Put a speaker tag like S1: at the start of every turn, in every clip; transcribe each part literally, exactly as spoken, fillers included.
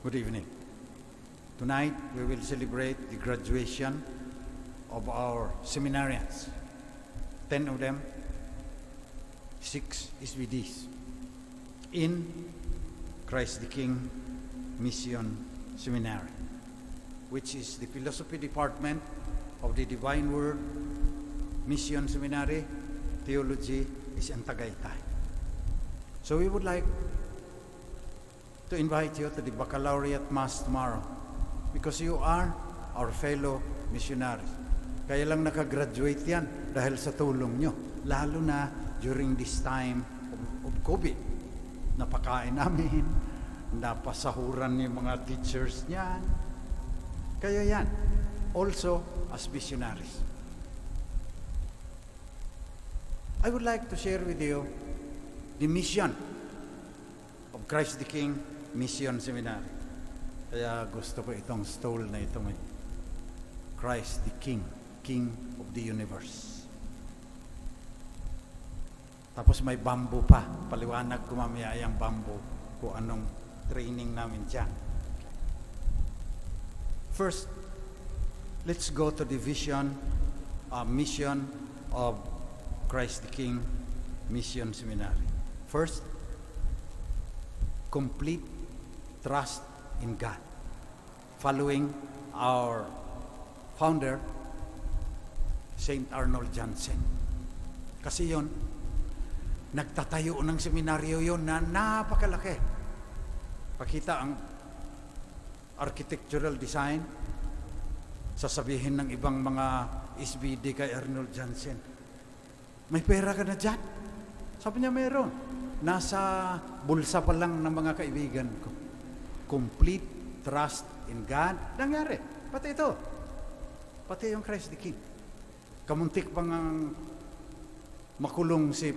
S1: Good evening. Tonight we will celebrate the graduation of our seminarians. Ten of them, six S V Ds in Christ the King Mission Seminary, which is the philosophy department of the Divine Word Mission Seminary. Theology is in Tagaytay. So we would like to invite you to the Baccalaureate Mass tomorrow because you are our fellow missionaries. Kaya lang nakagraduate yan dahil sa tulong nyo, lalo na during this time of, of COVID. Napakain namin, napasahuran yung mga teachers niyan. Kaya yan, also as missionaries. I would like to share with you the mission of Christ the King Mission Seminary. Kaya gusto ko itong stole na ito, may Christ the King, King of the Universe. Tapos may bamboo pa. Paliwanag ko mamaya yung bamboo kung anong training namin dyan. First, let's go to the vision, uh, mission of Christ the King Mission Seminary. First, complete trust in God. Following our founder, Saint Arnold Jansen. Kasi yon, nagtatayo ng seminaryo yon na napakalaki. Pakita ang architectural design, sasabihin ng ibang mga S B D kay Arnold Jansen, may pera ka na dyan? Sabi niya, mayroon. Nasa bulsa pa lang ng mga kaibigan ko. Complete trust in God. Nangyari. Pati ito. Pati yung Christ the King. Kamuntik pang ang makulong si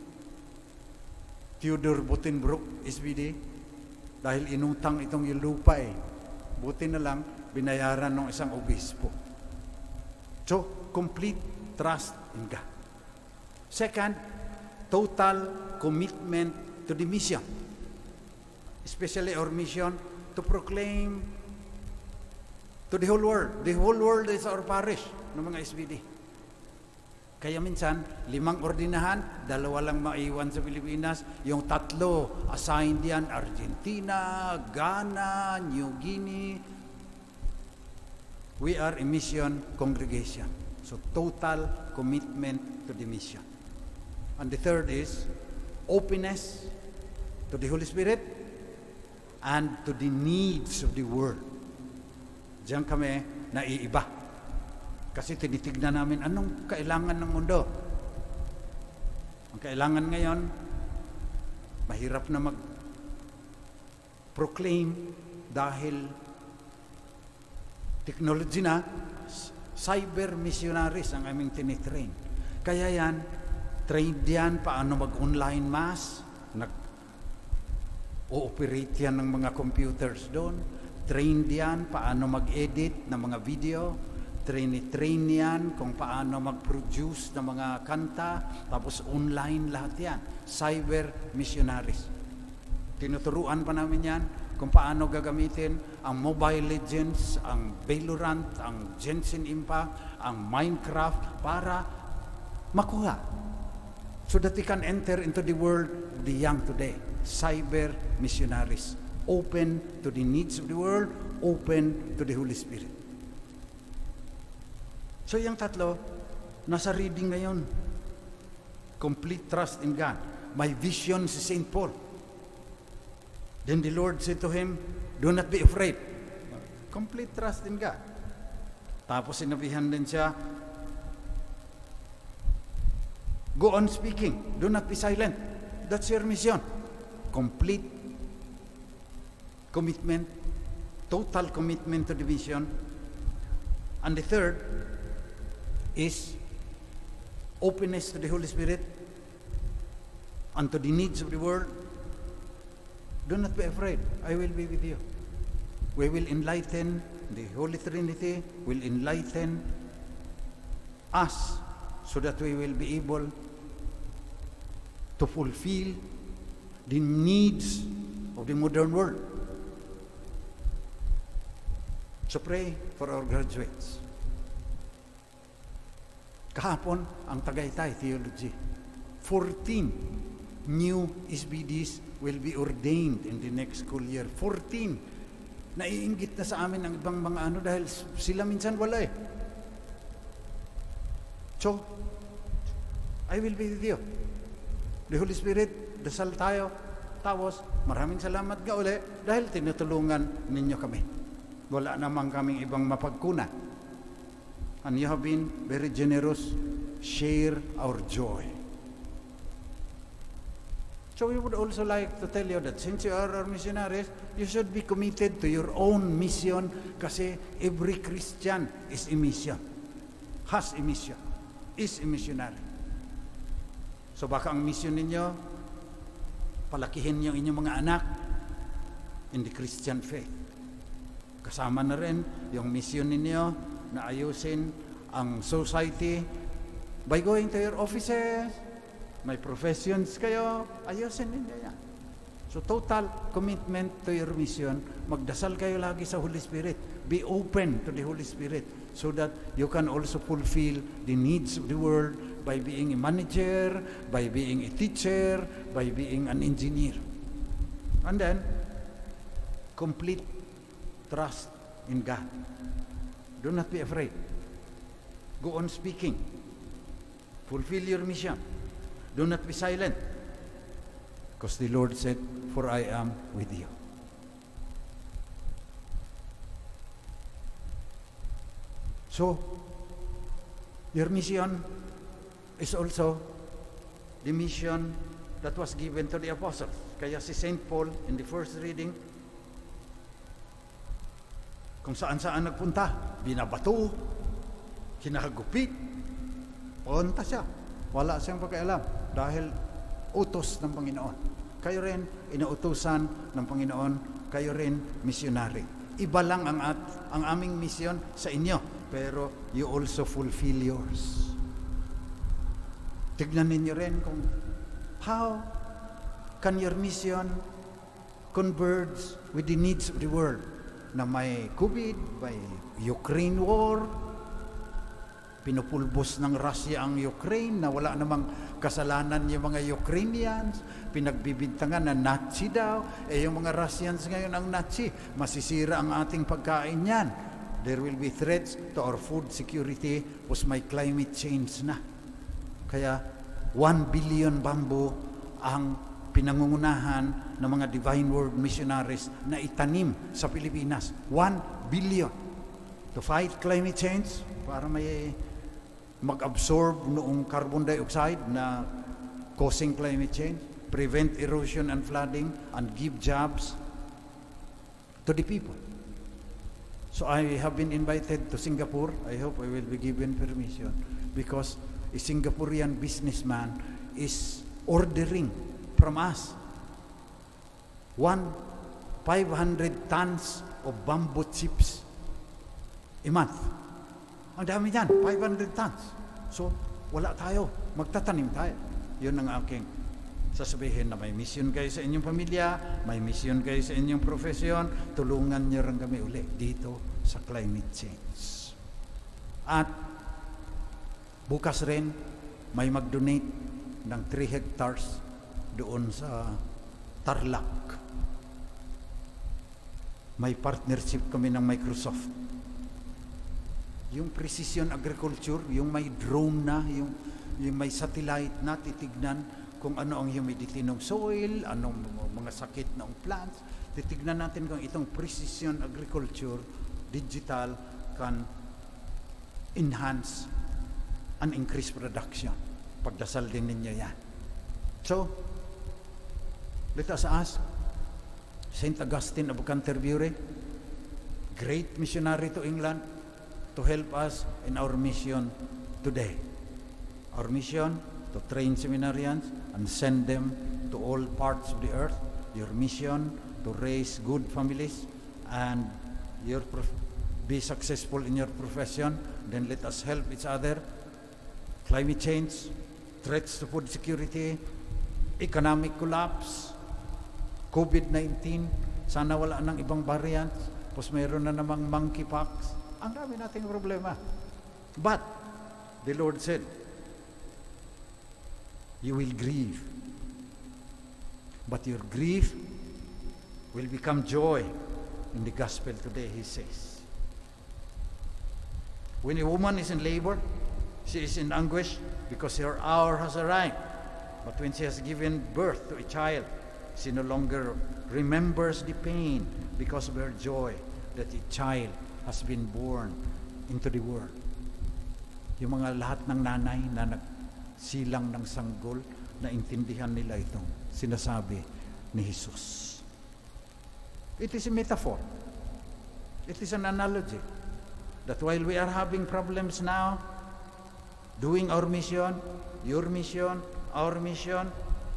S1: Theodore Butenbrook, S B D, dahil inutang itong yung lupa eh. Buti na lang, binayaran ng isang obispo. So, complete trust in God. Second, total commitment to the mission. Especially our mission to proclaim to the whole world. The whole world is our parish ng mga S B D. Kaya minsan, limang ordinahan, dalawa lang maiwan sa Pilipinas, yung tatlo assigned yan, Argentina, Ghana, New Guinea. We are a mission congregation. So total commitment to the mission. And the third is openness to the Holy Spirit and to the needs of the world. Diyan kami naiiba. Kasi tinitignan namin anong kailangan ng mundo. Ang kailangan ngayon, mahirap na mag-proclaim dahil technology na, cyber missionaries ang aming tinitrain. Kaya yan, trained yan paano mag-online mass, nag-ooperate yan ng mga computers doon, trained yan paano mag-edit ng mga video, train, train yan kung paano mag-produce ng mga kanta, tapos online lahat yan. Cyber missionaries. Tinuturuan pa namin yan kung paano gagamitin ang Mobile Legends, ang Valorant, ang Genshin Impact, ang Minecraft para makuha. So that they can enter into the world of the young today. Cyber missionaries. Open to the needs of the world, open to the Holy Spirit. So yung tatlo, nasa reading ngayon. Complete trust in God. My vision si Saint Paul. Then the Lord said to him, do not be afraid. Complete trust in God. Tapos sinabihan din siya, go on speaking. Do not be silent. That's your mission. Complete commitment, total commitment to the mission. And the third is openness to the Holy Spirit and to the needs of the world. Do not be afraid. I will be with you. We will enlighten, the Holy Trinity will enlighten us so that we will be able to fulfill the needs of the modern world. So pray for our graduates. Kahapon, ang Tagaytay Theology, fourteen new S B Ds will be ordained in the next school year. fourteen. Naiinggit na sa amin ang ibang mga ano dahil sila minsan wala eh. So, I will be with you. The Holy Spirit, dasal tayo. Tapos, maraming salamat ka uli dahil tinutulungan ninyo kami. Wala namang kaming ibang mapagkunan. And you have been very generous. Share our joy. So we would also like to tell you that since you are our missionaries, you should be committed to your own mission kasi every Christian is a mission. Has a mission. Is a missionary. So baka ang mission ninyo, palakihin yung inyong mga anak in the Christian faith. Kasama na rin yung mission ninyo na ayusin ang society by going to your offices, may professions kayo, ayusin ninyo yan. So total commitment to your mission, magdasal kayo lagi sa Holy Spirit. Be open to the Holy Spirit so that you can also fulfill the needs of the world by being a manager, by being a teacher, by being an engineer. And then, complete trust in God. Do not be afraid. Go on speaking. Fulfill your mission. Do not be silent. Because the Lord said, "For I am with you." So, your mission is also the mission that was given to the apostles. Kaya si Saint Paul, in the first reading, kung saan-saan nagpunta, binabato, kinakagupit, punta siya. Wala siyang pakialam dahil utos ng Panginoon. Kayo rin, inuutosan ng Panginoon, kayo rin, missionary. Iba lang ang, at, ang aming mission sa inyo, pero you also fulfill yours. Tignan ninyo rin kung how can your mission converge with the needs of the world? Na may COVID, may Ukraine war, pinupulbos ng Russia ang Ukraine na wala namang kasalanan yung mga Ukrainians, pinagbibintangan na Nazi daw, eh yung mga Russians ngayon ang Nazi, masisira ang ating pagkain yan. There will be threats to our food security was may climate change na. Kaya one billion bamboo ang pinangungunahan ng mga Divine Word missionaries na itanim sa Pilipinas. One billion to fight climate change para may mag-absorb noong carbon dioxide na causing climate change, prevent erosion and flooding, and give jobs to the people. So I have been invited to Singapore. I hope I will be given permission because a Singaporean businessman is ordering from us one five hundred tons of bamboo chips a month. Ang dami yan, five hundred tons. So, wala tayo. Magtatanim tayo. Yun ang aking sasabihin na may mission kayo sa inyong pamilya, may mission kayo sa inyong profesyon, tulungan niyo rin kami uli dito sa climate change. At bukas rin, may mag-donate ng three hectares doon sa Tarlac. May partnership kami ng Microsoft. Yung precision agriculture, yung may drone na, yung, yung may satellite na titignan kung ano ang humidity ng soil, anong mga sakit ng plants. Titignan natin kung itong precision agriculture, digital, can enhance and increase production. Pagdasal din ninyo yan. So, let us ask Saint Augustine of Canterbury, great missionary to England, to help us in our mission today. Our mission to train seminarians and send them to all parts of the earth. Your mission to raise good families and your prof- be successful in your profession. Then let us help each other. Climate change, threats to food security, economic collapse, COVID nineteen, sana wala nang ibang variants. Tapos mayroon na namang monkeypox. Ang dami nating problema. But, the Lord said, you will grieve. But your grief will become joy in the gospel today, he says. When a woman is in labor, she is in anguish because her hour has arrived. But when she has given birth to a child, she no longer remembers the pain because of her joy that a child has been born into the world. Yung mga lahat ng nanay na nagsilang ng sanggol, na intindihan nila itong sinasabi ni Jesus. It is a metaphor. It is an analogy that while we are having problems now, doing our mission, your mission, our mission,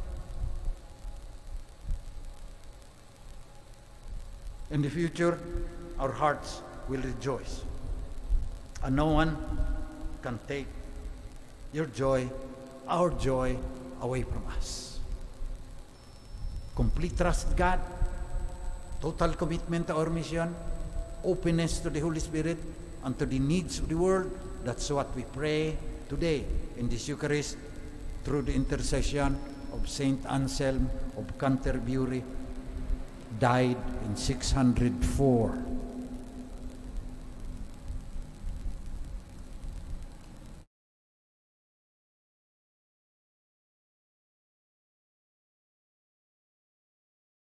S1: in the future, our hearts will rejoice. And no one can take your joy, our joy, away from us. Complete trust in God, total commitment to our mission, openness to the Holy Spirit and to the needs of the world. That's what we pray today in this Eucharist through the intercession of Saint Anselm of Canterbury, died in six hundred four.